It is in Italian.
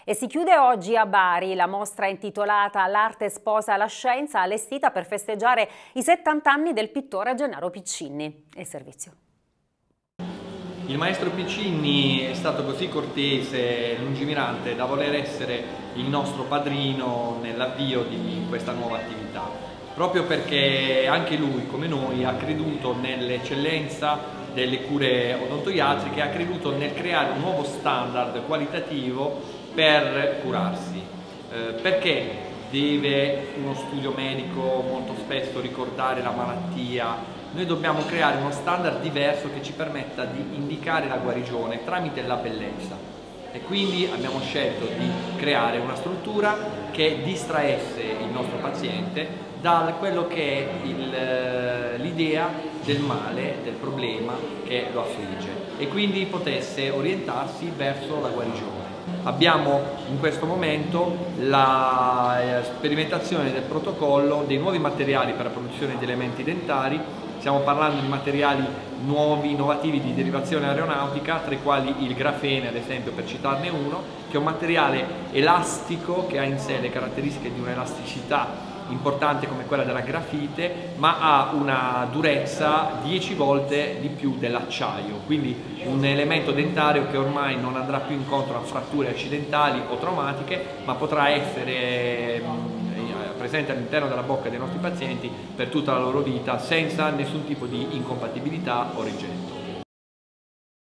E si chiude oggi a Bari la mostra intitolata L'arte sposa la scienza, allestita per festeggiare i 70 anni del pittore Gennaro Piccinni. Il servizio. Il maestro Piccinni è stato così cortese e lungimirante da voler essere il nostro padrino nell'avvio di questa nuova attività, proprio perché anche lui, come noi, ha creduto nell'eccellenza delle cure odontoiatriche, ha creduto nel creare un nuovo standard qualitativo per curarsi. Perché deve uno studio medico molto spesso ricordare la malattia? Noi dobbiamo creare uno standard diverso che ci permetta di indicare la guarigione tramite la bellezza, e quindi abbiamo scelto di creare una struttura che distraesse il nostro paziente da quello che è l'idea del male, del problema che lo affligge, e quindi potesse orientarsi verso la guarigione. Abbiamo in questo momento la sperimentazione del protocollo dei nuovi materiali per la produzione di elementi dentari. Stiamo parlando di materiali nuovi, innovativi di derivazione aeronautica, tra i quali il grafene, ad esempio, per citarne uno, che è un materiale elastico che ha in sé le caratteristiche di un'elasticità importante come quella della grafite, ma ha una durezza 10 volte di più dell'acciaio, quindi un elemento dentario che ormai non andrà più incontro a fratture accidentali o traumatiche, ma potrà essere presente all'interno della bocca dei nostri pazienti per tutta la loro vita senza nessun tipo di incompatibilità o rigetto.